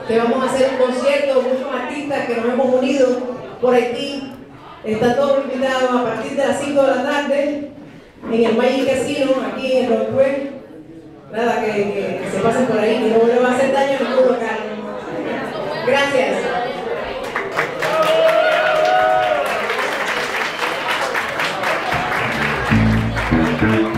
que vamos a hacer un concierto, muchos artistas que nos hemos unido por Haití. Están todos invitados a partir de las 5 de la tarde en el Magic Casino, aquí en Roswell. Nada, que se pasen por ahí, que no le va a hacer daño a ningún local. Gracias.